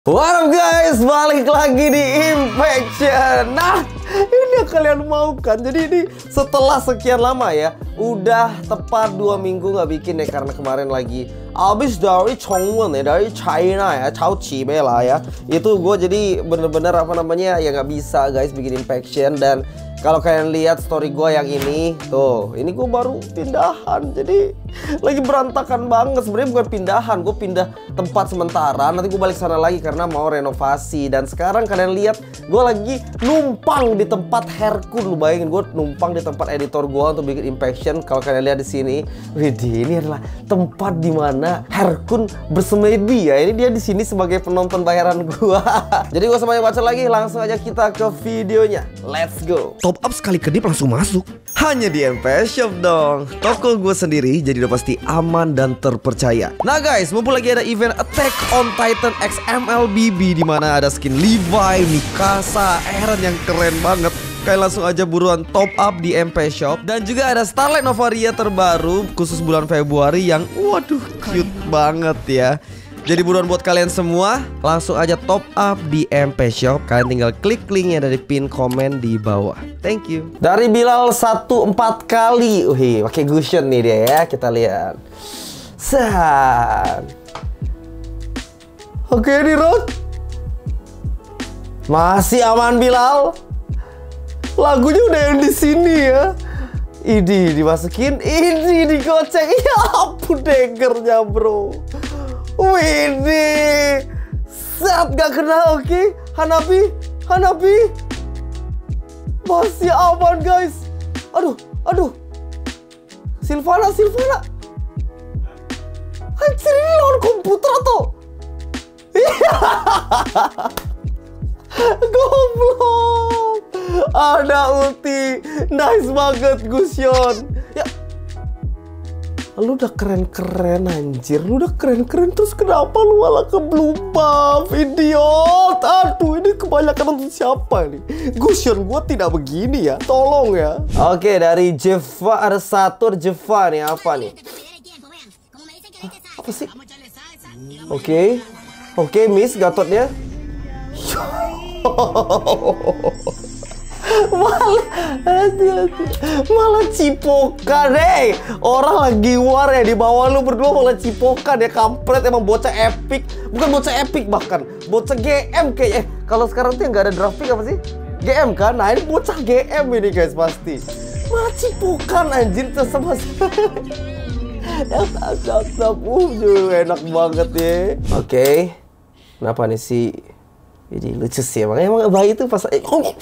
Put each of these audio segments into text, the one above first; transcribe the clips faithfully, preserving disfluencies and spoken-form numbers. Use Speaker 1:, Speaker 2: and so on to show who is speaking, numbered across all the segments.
Speaker 1: What up guys, balik lagi di Infection. Nah, ini yang kalian mau kan. Jadi ini setelah sekian lama ya, udah tepat dua minggu nggak bikin ya, karena kemarin lagi abis dari Chongwon ya, dari China ya, Chao Chibe lah ya. Itu gue jadi bener-bener apa namanya ya nggak bisa guys bikin Infection. Dan kalau kalian lihat story gue yang ini, tuh, ini gue baru pindahan, jadi lagi berantakan banget. Sebenarnya bukan pindahan, gue pindah tempat sementara. Nanti gue balik sana lagi karena mau renovasi. Dan sekarang kalian lihat, gue lagi numpang di tempat Herkun. Lu bayangin, gue numpang di tempat editor gue untuk bikin Infection. Kalau kalian lihat di sini, widih, ini adalah tempat di mana Herkun bersemedi ya. Ini dia di sini sebagai penonton bayaran gue. Jadi gue semuanya baca lagi, langsung aja kita ke videonya. Let's go.
Speaker 2: Top up sekali kedip langsung masuk.
Speaker 1: Hanya di M P S Shop dong. Toko gue sendiri, jadi udah pasti aman dan terpercaya. Nah guys, mumpung lagi ada event Attack on Titan X M L B B, di mana ada skin Levi, Mikasa, Eren yang keren banget. Kalian langsung aja buruan top up di M P S Shop. Dan juga ada Starlight Novaria terbaru khusus bulan Februari yang waduh cute banget ya. Jadi buruan buat kalian semua, langsung aja top up di M P Shop. Kalian tinggal klik linknya dari pin komen di bawah. Thank you. Dari Bilal satu empat kali. Wih, pakai Gusion nih dia ya. Kita lihat. Set. Oke nih Rod. Masih aman Bilal. Lagunya udah yang di sini ya. Ini dimasukin, ini digoceng. Ya ampun daggernya bro. Widih, set gak kena, oke okay. Hanabi, Hanabi masih aman guys. Aduh, aduh Sylvana, Sylvana anjir, ini lawan komputer atau goblok. Ada ulti, nice banget Gusion ya. Lu udah keren-keren anjir, lu udah keren-keren, terus kenapa lu malah ke blue buff, idiot. Aduh, ini kebanyakan untuk siapa nih? Gusion gua tidak begini ya, tolong ya. Oke, dari Jeva ada satu, Jeva nih, apa nih? Hah, apa sih? Oke, oke, miss Gatotnya. malah malah cipokan, hey, orang lagi war ya, di bawah lu berdua malah cipokan ya, kampret emang. Bocah epic, bukan bocah epic, bahkan bocah G M kayaknya. Eh, kalau sekarang tuh yang nggak ada draft pick apa sih? G M kan? Nah ini bocah G M ini guys pasti. Malah cipokan anjir, sama yang tap-tap, uh, enak banget ya. Oke, okay. Kenapa nih sih? Ini lucu sih emang, emang bayi itu pas eh, oh.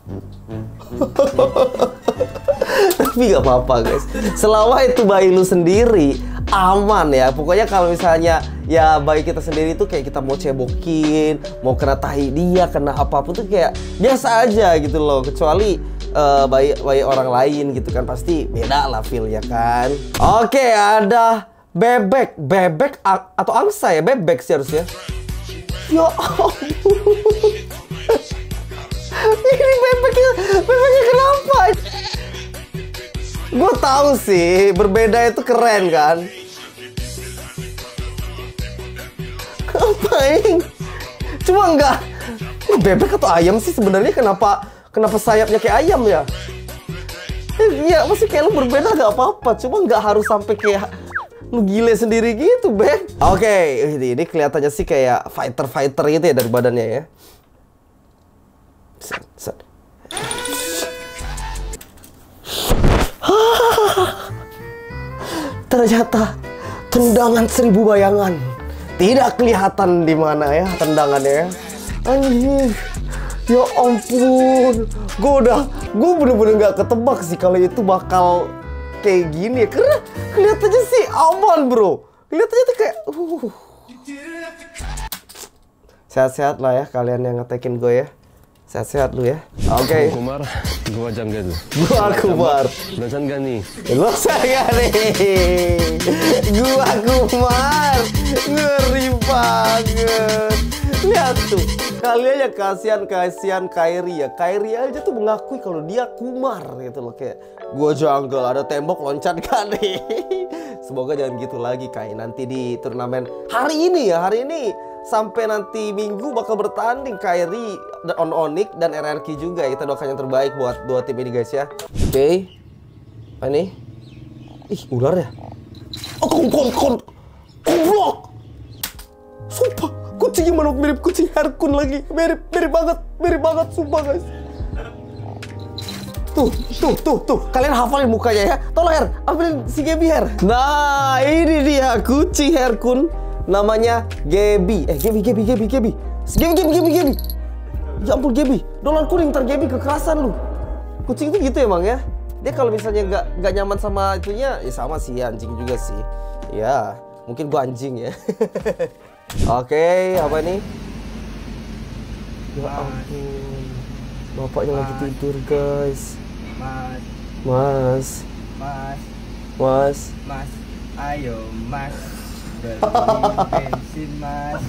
Speaker 1: Tapi gak apa-apa guys, selama itu bayi lu sendiri aman ya. Pokoknya kalau misalnya ya bayi kita sendiri tuh kayak kita mau cebokin, mau kena tahi dia, kena apapun tuh kayak biasa aja gitu loh. Kecuali uh, bayi, bayi orang lain gitu kan, pasti beda lah feel ya kan. Oke, ada bebek, bebek atau angsa ya, bebek sih harusnya. Ya ampun. Ini bebeknya, bebeknya kenapa? Gue tahu sih, berbeda itu keren kan. Ngapain? Cuma enggak. Ini bebek atau ayam sih sebenarnya? Kenapa kenapa sayapnya kayak ayam ya? Iya, masih kayak lu berbeda gak apa-apa. Cuma nggak harus sampai kayak lu gile sendiri gitu, Bek. Oke, okay, ini, ini kelihatannya sih kayak fighter-fighter gitu ya dari badannya ya. Set, set. Ternyata tendangan seribu bayangan tidak kelihatan di mana ya tendangannya. Anjir, ya ampun, gue udah, gue bener-bener nggak ketebak sih kalau itu bakal kayak gini ya, karena kelihatannya sih aman bro, kelihatannya tuh kayak uh. Sehat-sehat lah ya kalian yang ngetekin gue ya. Sehat-sehat lu ya. Oke. Okay.
Speaker 3: Kumar, gua Janggal.
Speaker 1: Gua Kumar.
Speaker 3: Losan Gani.
Speaker 1: Losan Gani. Gua Kumar. Ngeri banget. Lihat tuh. Kalian yang kasihan-kasihan Kairi ya. Kairi aja tuh mengakui kalau dia Kumar gitu loh, kayak gua Janggal, ada tembok loncat Gani. Semoga jangan gitu lagi kayak nanti di turnamen hari ini ya. Hari ini sampai nanti Minggu bakal bertanding Kairi, On Onyx dan R R Q juga. Kita doakan yang terbaik buat dua tim ini guys ya. Oke. Okay. Apa ini? Ih, ular ya? Oh, kon kon kon. Goblok. Sumpah, kucing mana mirip kucing Herkun lagi. Mirip, mirip banget, mirip banget sumpah guys. Tuh, tuh, tuh, tuh. Kalian hafalin mukanya ya. Tolong Her, ambilin si Gaby Her. Nah, ini dia kucing Herkun. Namanya Gaby. Eh, Gaby, Gaby, Gaby, Gaby. Gaby, Gaby, Gaby, Gaby. Ya ampun Gaby. Dolar kuning ntar Gaby kekerasan lu. Kucing itu gitu emang ya. Dia kalau misalnya nggak nggak nyaman sama itunya, ya sama sih anjing juga sih. Ya, mungkin gua anjing ya. Oke, apa nih? Ya ampun. Bapaknya lagi tidur guys.
Speaker 4: Mas,
Speaker 1: Mas,
Speaker 4: mas,
Speaker 1: mas,
Speaker 4: mas, ayo mas, beli bensin mas.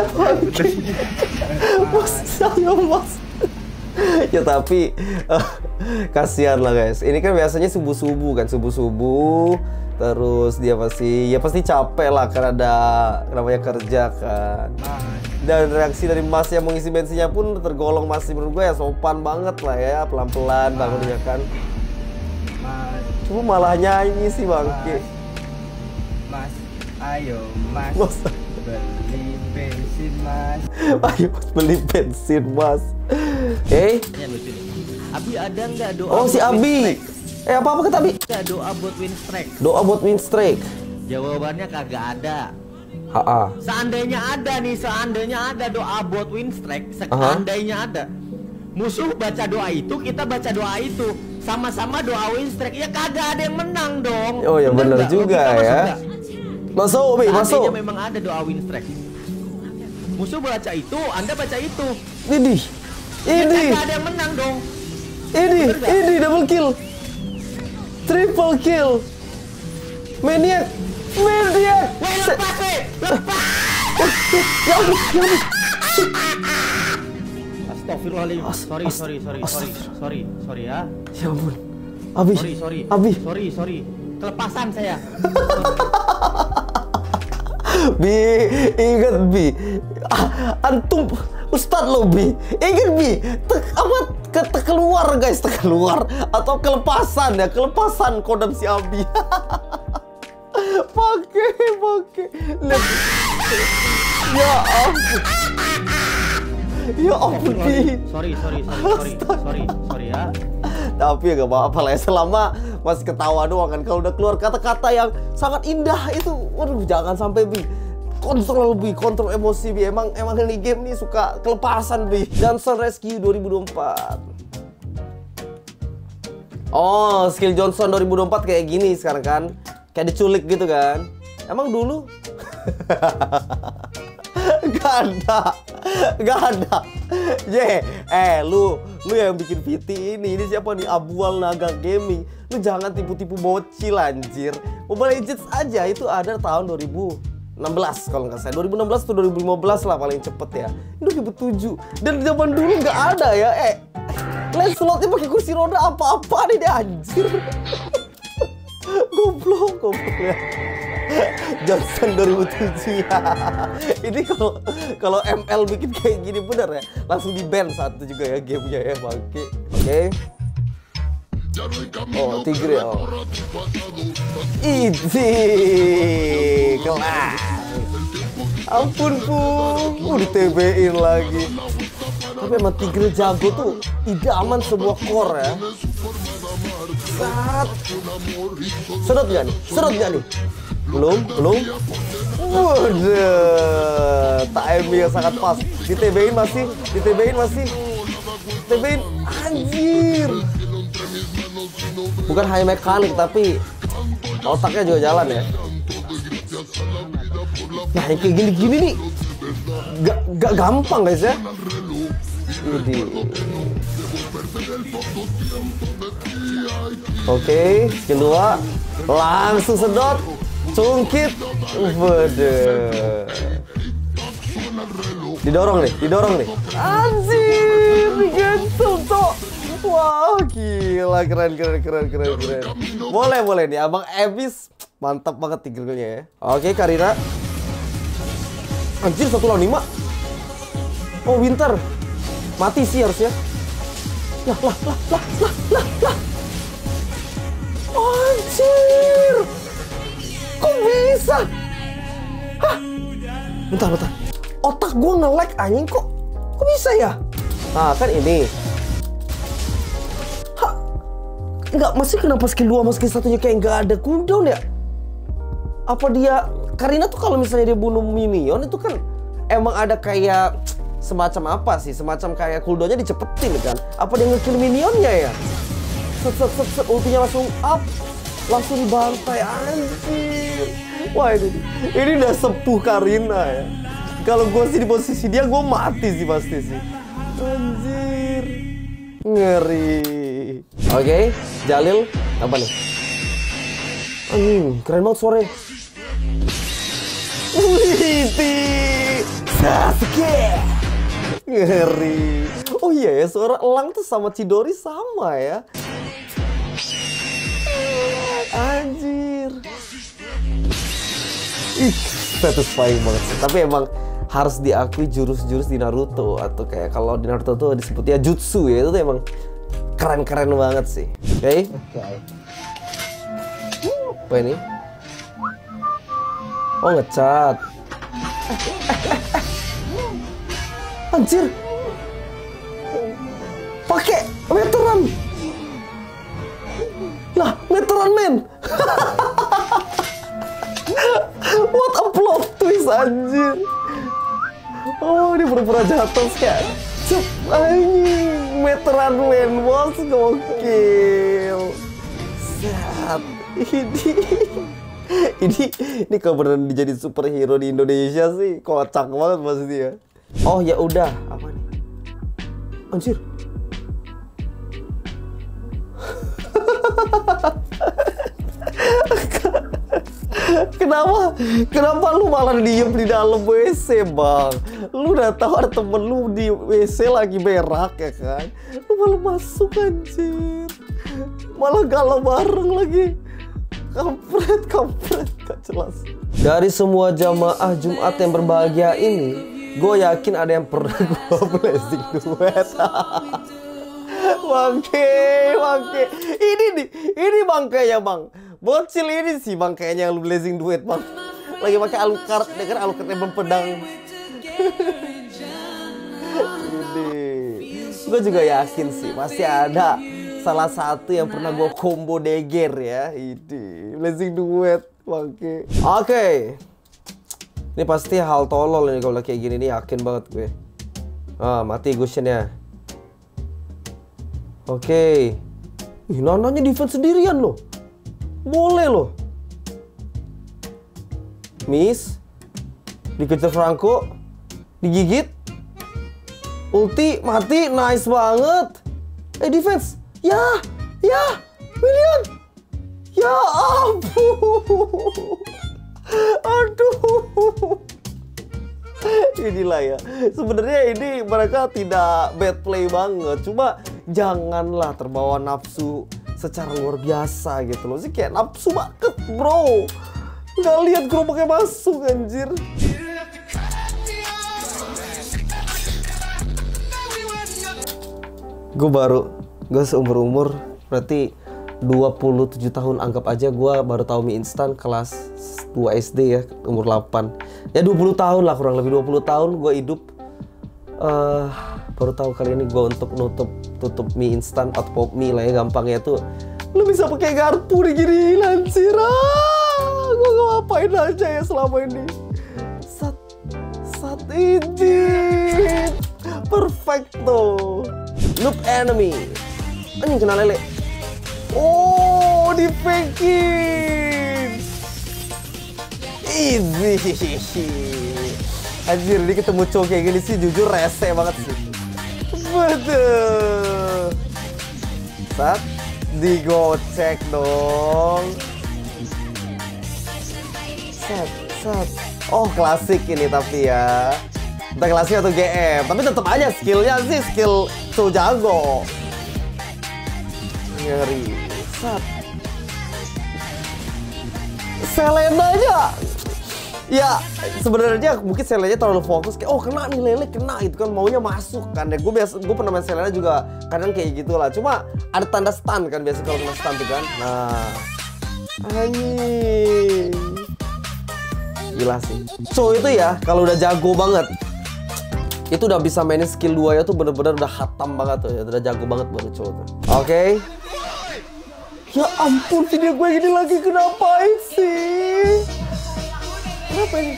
Speaker 1: mas, ayo mas. Ya tapi uh, kasihan lah guys. Ini kan biasanya subuh-subuh kan, subuh-subuh. Terus dia pasti, ya pasti capek lah karena ada namanya kerja kan. Dan reaksi dari Mas yang mengisi bensinnya pun tergolong masih menurut gue ya sopan banget lah ya, pelan-pelan bangunnya kan. Cuma malah nyanyi sih bangke.
Speaker 4: Mas, ayo mas,
Speaker 1: Mas,
Speaker 4: beli bensin mas.
Speaker 1: ayo mas beli bensin mas. Eh,
Speaker 4: Abi ada nggak doa?
Speaker 1: oh si Abi. Eh apa apa kata Abi?
Speaker 4: Ada doa buat win streak.
Speaker 1: Doa buat win streak.
Speaker 4: Jawabannya kagak ada.
Speaker 1: Ha -ha.
Speaker 4: Seandainya ada nih, seandainya ada doa buat win streak, seandainya ada. Musuh baca doa itu, kita baca doa itu. Sama-sama doa win streak, ya kagak ada yang menang dong.
Speaker 1: Oh ya benar juga ya. Masuk, Bi, masuk.
Speaker 4: Seandainya memang ada doa win streak. Musuh baca itu, Anda baca itu.
Speaker 1: Ini. Ini.
Speaker 4: Ya kagak ada yang menang dong.
Speaker 1: Ini, ini double kill. Triple kill. Maniac. Maniac.
Speaker 4: Weh, lepas, weh. Lepas.
Speaker 1: Ya ampun, ya ampun.
Speaker 4: Astagfirullahaladzim. Sorry, sorry, sorry, sorry, sorry, sorry ya.
Speaker 1: Ya ampun. Abi.
Speaker 4: Sorry, sorry.
Speaker 1: Abi.
Speaker 4: Sorry, sorry. Kelepasan saya.
Speaker 1: Bi, ingat Bi. Ah, antum Ustadz lo Bi. Ingat Bi. Te apa ke te keluar guys, te keluar atau kelepasan ya, kelepasan kodam si Abi. Pakai, pakai. Ya ampun. Ya ampun Bi.
Speaker 4: Sorry, sorry, sorry, sorry, sorry, sorry ya.
Speaker 1: Tapi ya gak apa-apa lah ya, selama masih ketawa doang kan. Kalau udah keluar kata-kata yang sangat indah itu, waduh jangan sampai Bi. Kontrol Bi, kontrol emosi Bi. Emang emang ini game nih suka kelepasan Bi. Johnson Rescue dua ribu dua puluh empat. Oh, skill Johnson dua ribu dua puluh empat kayak gini sekarang kan. Kayak diculik gitu kan. Emang dulu gak ada, gak ada. Ye, eh lu, lu yang bikin V T ini, ini siapa nih? Abual Naga Gaming. Lu jangan tipu-tipu bocil anjir. Mobile Legends aja itu ada tahun dua ribu enam belas kalau nggak salah. dua ribu enam belas atau dua ribu lima belas lah paling cepet ya. Ini dua ribu tujuh. Dan zaman dulu nggak ada ya. Eh, Lancelotnya pakai kursi roda apa-apa nih dia anjir. Goblok, goblok ya. Johnson dua ribu tujuh ya. Ini kalau kalau M L bikin kayak gini bener ya, langsung di ban satu juga ya gamenya ya bangke. Oke. Oh Tigre oh. Ini kelas. Ampun pun, uh, di T B-in lagi. Tapi emang Tigre jago tuh idaman sebuah core ya. Sat. Sedot gak nih? Sedot gak nih? Belum, belum. Waduh, timing yang sangat pas. Di T B-in masih, di T B-in masih. T B-in anjir. Bukan hanya mekanik tapi otaknya juga jalan ya. Nah, yang kayak gini-gini nih gak, gak gampang guys ya. Ini. Oke, skill dua. Langsung sedot. Cungkit. Waduh. Didorong nih, didorong nih. Anjir, digentung toh. Wah, gila, keren, keren, keren, keren, keren. Boleh, boleh nih, Abang Ebis. Mantap banget tiggernya ya. Oke, Karina. Anjir, satu lawan lima. Oh, Winter. Mati sih harusnya. Lah, lah, lah, lah, lah, lah, lah. Anjir. Kok bisa? Hah? Bentar, bentar. Otak gue nge-lag anjing kok. Kok bisa ya? Nah, kan ini. Hah? Enggak, masih kenapa skill dua sama skill satunya kayak nggak ada cooldown ya? Apa dia... Karina tuh kalau misalnya dia bunuh minion itu kan emang ada kayak semacam apa sih? Semacam kayak cooldownnya dicepetin kan? Apa dia nge-kill minionnya ya? Set set set set, ultinya langsung up, langsung dibantai, anjir. Wah ini, ini udah sepuh Karina ya. Kalau gue sih di posisi dia, gue mati sih pasti sih. Anjir, ngeri. Oke, okay, Jalil, apa nih? Anjing, keren banget suaranya. Wih, Sasuke, ngeri. Oh iya ya, suara elang tuh sama Chidori sama ya. Anjir. Ih, satisfying banget sih. Tapi emang harus diakui jurus-jurus di Naruto, atau kayak kalau di Naruto tuh disebutnya jutsu ya, itu tuh emang keren-keren banget sih. Oke. Okay? Okay. Apa ini? Oh, ngecat. Anjir. Pakai veteran. Lah, veteran men. What a plot twist, anjir. Oh, ini pura-pura jatuh kayak. Cep, anjing. Veteran men, bos, gokil. Set. Ini Ini, ini kalau beneran dijadiin superhero di Indonesia sih kocak banget pasti ya. Oh ya udah, apa nih? Anjir. Kenapa? Kenapa lu malah diem di dalam W C, Bang? Lu udah tahu ada temen lu di W C lagi berak ya kan? Lu malah masuk, anjir. Malah galau bareng lagi. Kampret, kampret, gak jelas. Dari semua jamaah Jumat yang berbahagia ini, gue yakin ada yang pernah gue blessing duet. Bangke, bangke. Ini nih, ini bangkainya bang. Bocil ini sih bangkainya yang lu blessing duet bang. Lagi pakai Alucard, dengan Alucard yang berpedang. Ini, gue juga yakin sih masih ada salah satu yang pernah gue combo deger ya. Ini blessing duet bangke. Oke, okay. Ini pasti hal tolol nih kalau kayak gini nih, yakin banget gue. Ah, mati Gusionnya. Oke. Okay. Ih, Nananya defense sendirian loh. Boleh loh. Miss. Dikejar Franco. Digigit. Ulti, mati, nice banget. Eh, defense. Ya, ya, William. Ya ampun. Aduh. Inilah ya. Sebenarnya ini mereka tidak bad play banget. Cuma janganlah terbawa nafsu secara luar biasa gitu loh. Sih kayak nafsu banget, bro. Nggak lihat gerobaknya masuk, anjir. Gue baru, gue seumur-umur berarti dua puluh tujuh tahun, anggap aja gue baru tahu mie instan kelas dua S D ya, umur delapan. Ya dua puluh tahun lah, kurang lebih dua puluh tahun gue hidup. Uh, baru tahu kali ini gue untuk nutup tutup mie instan atau pop mie lah ya, gampangnya tuh lu bisa pakai garpu nih gini, lansir. Ah, gue gak ngapain aja ya selama ini. Sat, sat ini perfecto. Loop enemy. Anjing kena lele. Oh, di fakein. Easy. Anjir, ini ketemu cowok kayak gini sih jujur rese banget sih. Betul. Sat, digocek dong. Sat, sat. Oh, klasik ini tapi ya. Entah klasik atau G M, tapi tetap aja skillnya sih skill so jago. Ngeri. Sat. Selena aja Ya sebenarnya mungkin Selenya terlalu fokus kayak oh kena nih lele kena gitu kan maunya masuk kan. Ya gue biasa gue pernah main Selenya juga kadang kayak gitulah. Cuma ada tanda stun kan biasa kalau kena stun tuh kan. Nah, anjing. Gila sih. So itu ya kalau udah jago banget itu udah bisa mainin skill dua ya tuh bener-bener udah hatam banget tuh ya. Udah jago banget buat cowok tuh. Oke. Okay. Ya ampun video gue gini lagi kenapain sih? Kenapa ini?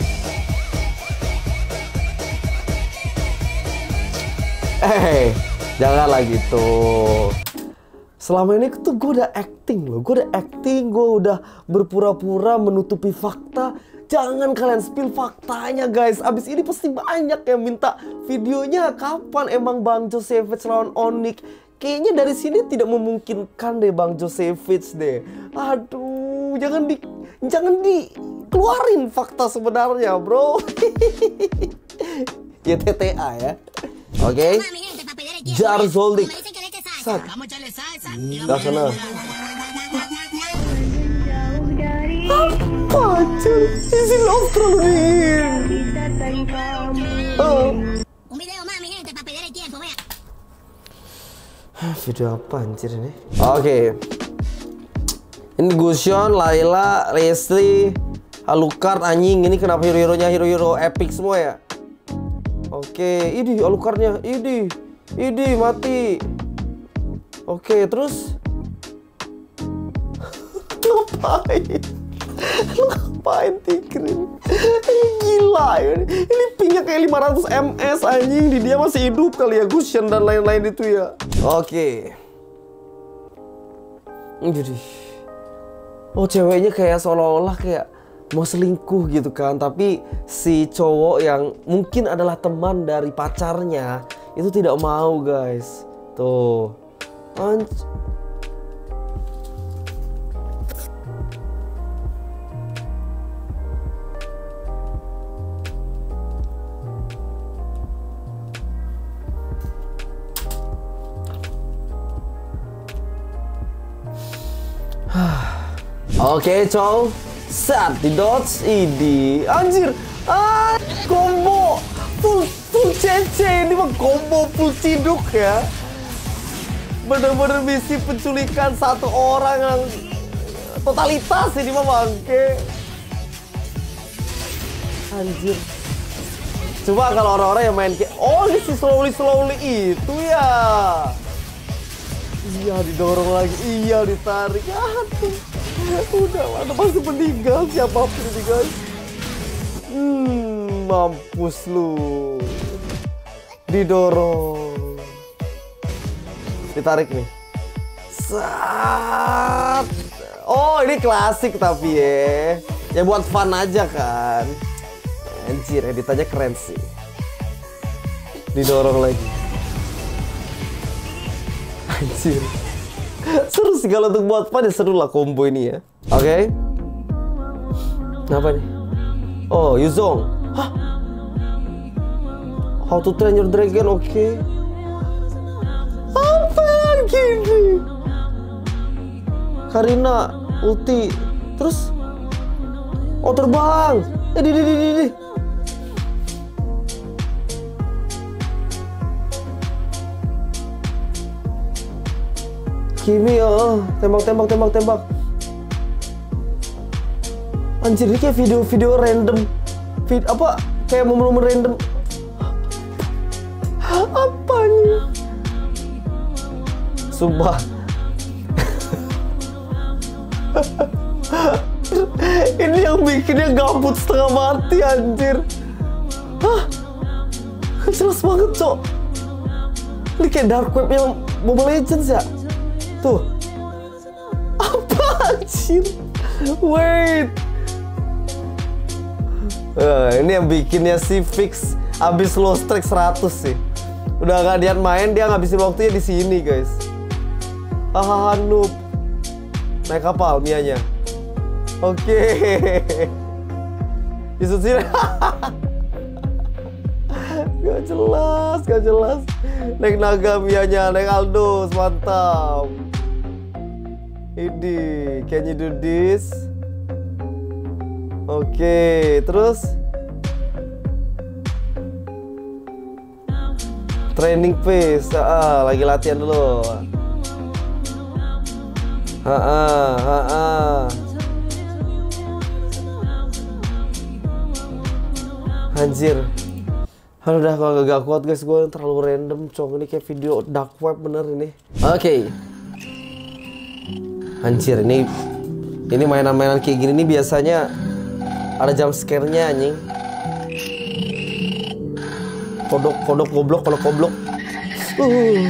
Speaker 1: Eh, janganlah gitu. Selama ini tuh gue udah acting loh. Gue udah acting, gue udah berpura-pura menutupi fakta. Jangan kalian spill faktanya guys. Abis ini pasti banyak yang minta videonya kapan emang Bang Josevich lawan Onyx. Kayaknya dari sini tidak memungkinkan deh Bang Josevich deh. Aduh, jangan di jangan dikeluarin fakta sebenarnya, bro. Y T T A ya. Oke. Okay. Jar Zoldyck. Sat. Dah sana. Anjir, isi love terlalu dingin. Oh. Video apa anjir ini? Oke. Okay. Ini Gusion, Layla, Leslie, Alucard anjing. Ini kenapa hero-heronya hero-hero epic semua ya? Oke, okay. Ini Alucardnya, ini, ini mati. Oke, okay, terus ngapain? Lu ngapain Tigrin? Gila ya. Ini pingnya kayak lima ratus M S anjing. Di dia masih hidup kali ya Gusion dan lain-lain itu ya. Oke. Jadi oh ceweknya kayak seolah-olah kayak mau selingkuh gitu kan. Tapi si cowok yang mungkin adalah teman dari pacarnya itu tidak mau guys. Tuh Anj Oke, okay, cow. Saat di dodge ini anjir. Ah, combo full full C C ini mah combo full ciduk ya. Bener-bener misi penculikan satu orang yang totalitas ini mah bangke. Anjir. Coba kalau orang-orang yang main kayak oh ini si slowly slowly itu ya. Iya didorong lagi, iya ditarik. Aduh. Udah, udah pasti meninggal siapapun ini guys. Hmm, mampus lu. Didorong. Ditarik nih. Sat. Oh, ini klasik tapi ya. Ya buat fun aja kan. Anjir, editannya keren sih. Didorong lagi. Anjir. Seru sih kalau untuk buat fun ya seru lah combo ini ya. Oke. Okay. Apa nih? Oh, Yuzong. Hah? How to Train Your Dragon, oke. Okay. Apa lagi nih? Karina, ulti. Terus? Oh, terbang. Eh, di, di, di, di. Kimi, oh, tembak, tembak, tembak, tembak. Anjir, ini kayak video-video random. Vid, apa? Kayak momen-momen random. Apa nih? Sumpah. Ini yang bikinnya gabut setengah mati, anjir. Hah? Jelas banget, cok. Ini kayak dark web yang Mobile Legends ya? Tuh. Apa anjir? Wait. Uh, ini yang bikinnya si Fix abis lost track seratus sih. Udah gak dia main, dia ngabisin waktunya di sini, guys. Hahaha, noob. Naik kapal Mianya. Oke. Okay. Yusuf sini. Gak jelas, gak jelas. Naik naga Mianya, naik Aldous, mantap. Ini, can you do this? Oke, terus training phase, ah, lagi latihan dulu. Ha ah, ha ah. Anjir. Aduh udah gak, gak kuat guys, gue terlalu random cong. Ini kayak video dark web bener ini. Oke okay. Anjir, ini Ini mainan-mainan kayak gini nih biasanya ada jump scare-nya anjing. Kodok, kodok, goblok, kodok, goblok. Uh.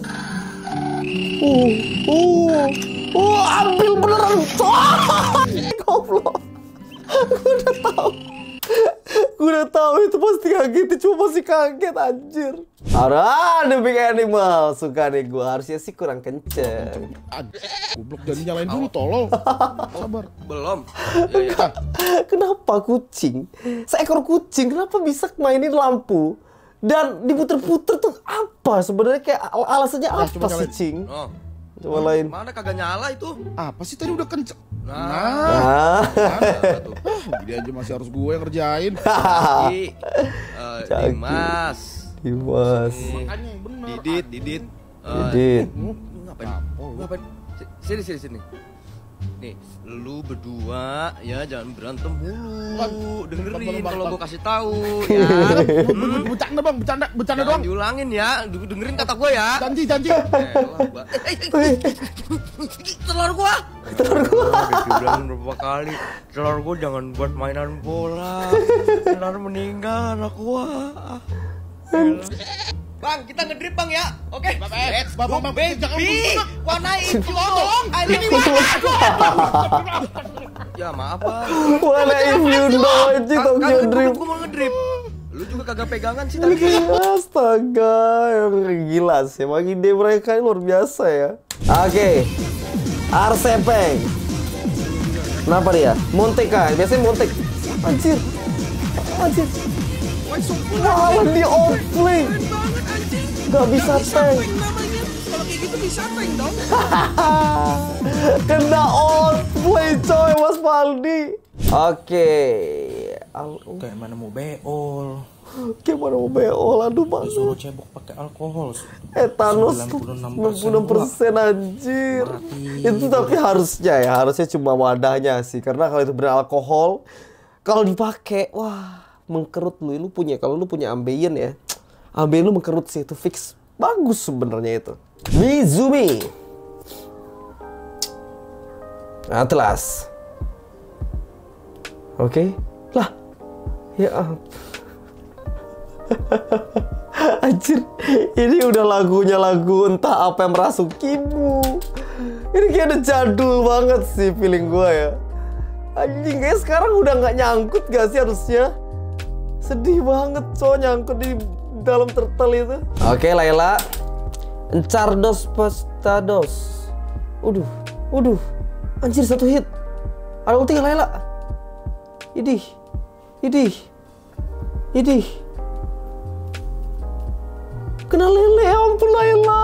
Speaker 1: Uh. Uh. Uh, ambil beneran cong. Goblok. Gue udah tahu. Gue udah tahu itu pasti kaget, cuma masih kaget anjir. Ada The Big Animal, suka nih gue, harusnya sih kurang kenceng.
Speaker 5: Goblok, jadi nyalain dulu tolong. Sabar.
Speaker 3: Belum.
Speaker 1: Kenapa kucing? Seekor kucing kenapa bisa mainin lampu dan diputer-puter tuh apa sebenarnya, kayak al alasannya
Speaker 5: Nah,
Speaker 1: apa sih, Cing?
Speaker 3: Oh.
Speaker 1: Coba lain.
Speaker 3: Mana kagak nyala itu?
Speaker 5: Apa sih tadi udah kenceng?
Speaker 3: Nah.
Speaker 1: Ah.
Speaker 5: Jadi aja masih harus gue yang ngerjain.
Speaker 3: Caki. Eh,
Speaker 1: Caki.
Speaker 3: Dimas.
Speaker 1: Dimas.
Speaker 5: Makanya yang bener.
Speaker 3: Didit, Didit. Eh,
Speaker 1: Didit.
Speaker 3: Lu ngapain? Lu ngapain? Sini, sini, sini. Nih, lu berdua ya jangan berantem mulu. Dengerin kalau gua kasih tahu ya.
Speaker 5: Hmm. Bercanda bang, bercanda, bercanda
Speaker 3: Jangan
Speaker 5: doang.
Speaker 3: diulangin ya. Dengerin kata gua ya.
Speaker 5: Janji, janji.
Speaker 3: Telur gua.
Speaker 1: Telur gua.
Speaker 3: Udah dibilangin berapa kali. Telur gua jangan buat mainan bola. Telur meninggal anak gua. Bang, kita ngedrip bang ya. Oke. Let's go baby. Warna hijau. Ini ya maaf bang.
Speaker 1: Warna Hyundai aja Tokyo Drift.
Speaker 3: Gua mau ngedrip. Lu juga kagak pegangan sih tadi.
Speaker 1: Astaga, yang gila sih. Emang ide mereka ini luar biasa ya. Oke, Arsepeng. Kenapa dia? Montek kan? Biasanya montek. Anjir, anjir. Wah, di offlane. Gak bisa tank.
Speaker 2: Kalau kayak gitu bisa tank dong.
Speaker 1: Kena outplay coy Mas Faldi. Oke.
Speaker 6: Kayak mana mau beol,
Speaker 1: Gimana mau beol? Aduh bang.
Speaker 6: disuruh cebok pakai alkohol.
Speaker 1: Etanos
Speaker 6: sembilan
Speaker 1: sembilan puluh enam persen anjir.
Speaker 6: Mati.
Speaker 1: Itu tapi harusnya ya, harusnya cuma wadahnya sih. Karena kalau itu benar alkohol, kalau dipakai, wah mengkerut lu. Lu punya, kalau lu punya ambeien ya, ambeien lu mengkerut sih, itu fix. Bagus sebenarnya itu. Mizumi. Atlas. Oke. Lah. Ya ampun. Anjir, ini udah lagunya lagu entah apa yang merasukimu. Ini kayak udah jadul banget sih feeling gue ya. Anjing, kayak sekarang udah nggak nyangkut gak sih harusnya? Sedih banget coy nyangkut di dalam turtle itu. Oke Layla, Enchardos Pastados. Uduh, uduh, anjir satu hit. Ada ulti nggak Layla? Idih, idih, idih. Kena lele, ampun Layla.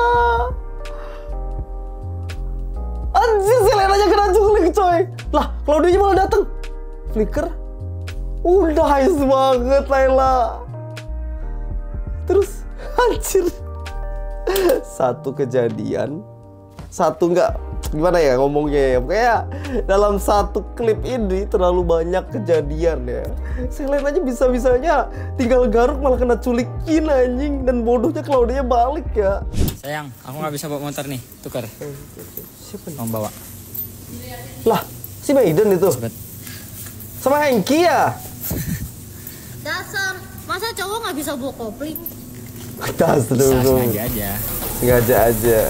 Speaker 1: Anjir si Laylanya kena culik coy. Lah, Claudia malah datang. Flicker. Udah nice banget Layla. Terus anjir. Satu kejadian, satu enggak, gimana ya ngomongnya ya, pokoknya dalam satu klip ini terlalu banyak kejadian ya. Selain aja bisa-bisanya tinggal garuk malah kena culikin anjing, dan bodohnya Claudia balik ya.
Speaker 7: Sayang, aku nggak bisa bawa motor nih, tukar.
Speaker 1: Siapa nih?
Speaker 7: Kamu bawa.
Speaker 1: Lah, si Maiden itu
Speaker 7: Cepet.
Speaker 1: sama Hengki ya.
Speaker 8: Dasar, masa cowok nggak bisa bawa kopling?
Speaker 1: Tas
Speaker 7: Bisa,
Speaker 1: dulu.
Speaker 7: sengaja aja.
Speaker 1: Sengaja aja.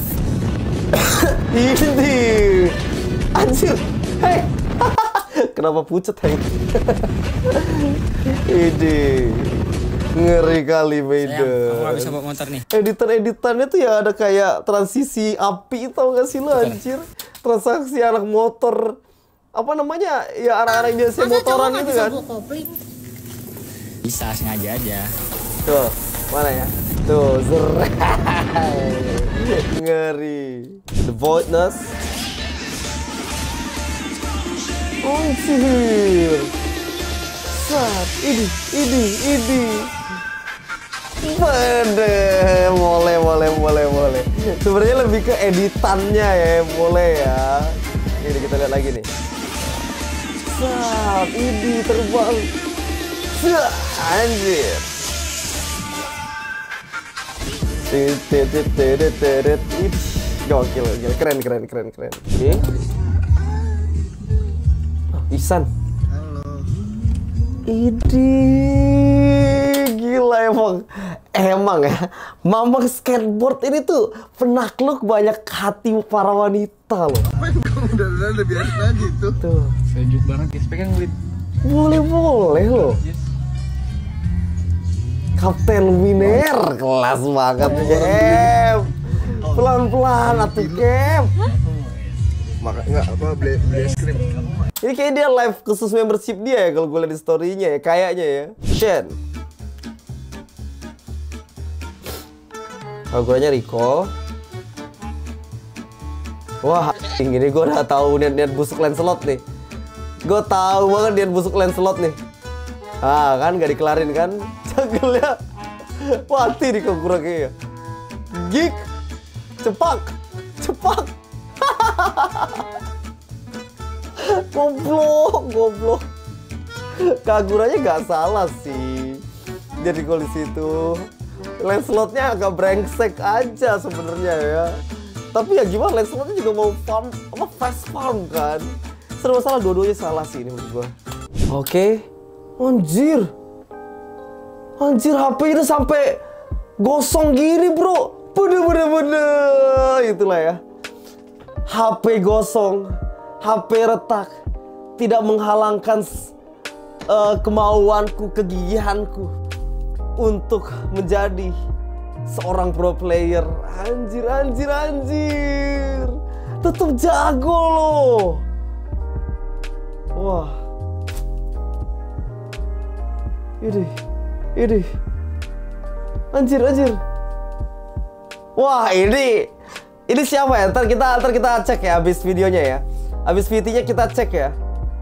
Speaker 1: Ini anjir. Hei. Kenapa pucet Heng? Ini ngeri kali
Speaker 7: Sayang,
Speaker 1: Maiden.
Speaker 7: kamu nggak bisa bawa motor nih.
Speaker 1: Editan-editannya tuh ya ada kayak transisi api, tau gak sih lo anjir? Transaksi anak motor, apa namanya ya, arah-arah biasa
Speaker 8: Masa cowok
Speaker 1: motoran
Speaker 8: nggak
Speaker 1: itu
Speaker 8: bisa
Speaker 1: kan?
Speaker 8: bawa kopling?
Speaker 7: Bisa, sengaja aja.
Speaker 1: Tuh, mana ya? Tuh, zerai. Ngeri. The Voidness. Anjir. Sat, ini, ini, ini. Bede, boleh, boleh, boleh, boleh. Sebenarnya lebih ke editannya ya, boleh ya. Ini kita lihat lagi nih. Sat, ini terbang. Sat, anjir. Tetet, tetet, tetet, ih, gokil, gokil, keren, keren, keren, keren. Oke. Ihsan. Halo. Ini gila emang. Emang ya, Mamang Skateboard ini tuh penakluk banyak hati para wanita loh.
Speaker 2: Udah udah biasa aja itu.
Speaker 1: Tuh.
Speaker 6: Sejuk banget guys, pegang lid.
Speaker 1: Boleh boleh loh. Kapten Luminaire kelas banget, Kem. Pelan-pelan atuh, Kem.
Speaker 2: Maka enggak apa beli beli es krim.
Speaker 1: Ini kayak dia live khusus membership dia ya kalau gue lihat di story-nya ya, kayaknya ya. Shen. Kalau gue nya Rico. Wah, ini gue udah tahu niat-niat busuk Lancelot nih. Gue tahu banget niat busuk Lancelot nih. Ah, kan gak dikelarin kan? Cagelnya mati di Kokura kayaknya. Gig. Cepak. Cepak. Goblok, goblok. Kaguranya gak salah sih. Jadi kalau di situ Lancelotnya agak brengsek aja sebenarnya ya. Tapi ya gimana, Lancelotnya juga mau farm, apa fast farm kan. Serba salah, dua-duanya salah sih ini menurut gua. Oke. Anjir. Anjir, H P itu sampai gosong gini, bro. Bener-bener. Itulah ya. H P gosong, H P retak, tidak menghalangkan uh, kemauanku, kegigihanku untuk menjadi seorang pro player. Anjir, anjir, anjir. Tetap jago loh. Wah. Ini, ini. Anjir, anjir. Wah, ini. Ini siapa ya? Ntar kita, ntar kita cek ya habis videonya ya. Habis V T-nya kita cek ya.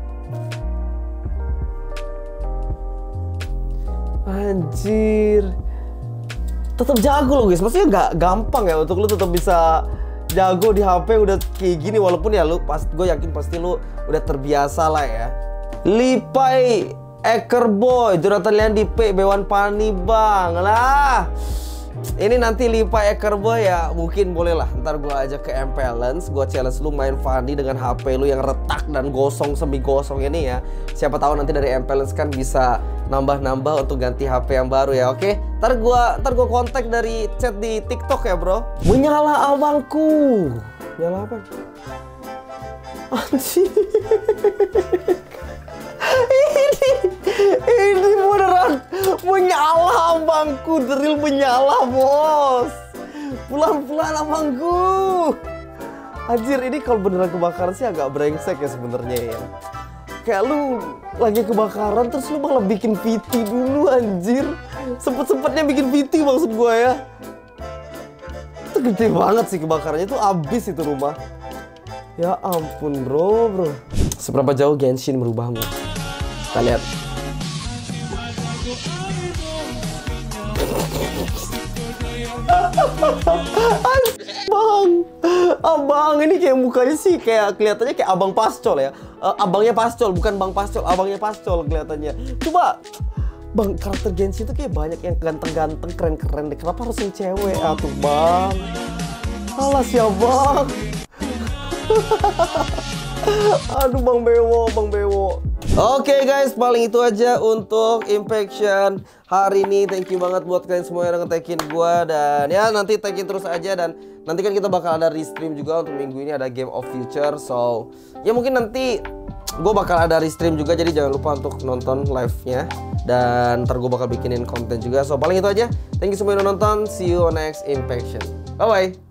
Speaker 1: Anjir. Tetap jago loh guys. Maksudnya nggak gampang ya untuk lu tetap bisa jago di H P udah kayak gini. Walaupun ya lu pas, gue yakin pasti lu udah terbiasa lah ya. Lipai Ekerboy, Jonathan Leandi P, Bewan Pani bang lah. Ini nanti Lipai Ekerboy ya mungkin boleh lah. Ntar gue ajak ke Impellence, gue challenge lu main Fanny dengan H P lu yang retak dan gosong semi gosong ini ya. Siapa tahu nanti dari Impellence kan bisa nambah-nambah untuk ganti H P yang baru ya. Oke, ntar gue ntar gue kontak dari chat di TikTok ya bro. Menyala abangku. Nyala apa? Anjir. Ini, ini beneran menyala abangku, drill menyala bos. Pelan-pelan abangku. Anjir, ini kalau beneran kebakaran sih agak brengsek ya sebenarnya ya. Kayak lu lagi kebakaran terus lu malah bikin V T dulu anjir. Sempet-sempetnya bikin V T maksud gue ya. Itu gede banget sih kebakarannya, itu abis itu rumah. Ya ampun bro, bro. Seberapa jauh Genshin merubahmu? Kita lihat. Bang, abang ini kayak mukanya sih kayak kelihatannya kayak abang Pascol ya. Uh, abangnya Pascol, bukan bang Pascol, abangnya Pascol kelihatannya. Coba, bang karakter Genshin itu kayak banyak yang ganteng-ganteng, keren-keren deh. Kenapa harus yang cewek? Atuh bang, alas ya bang. Aduh bang Bewo, bang Bewo. Oke okay guys, paling itu aja untuk Impaction hari ini. Thank you banget buat kalian semua yang udah nge-tagin gue. Dan ya nanti tagin terus aja. Dan nanti kan kita bakal ada restream juga untuk minggu ini, ada Game of Future. So ya mungkin nanti gue bakal ada restream juga. Jadi jangan lupa untuk nonton live-nya. Dan ntar gue bakal bikinin konten juga. So paling itu aja. Thank you semua yang udah nonton. See you on next Impaction. Bye bye.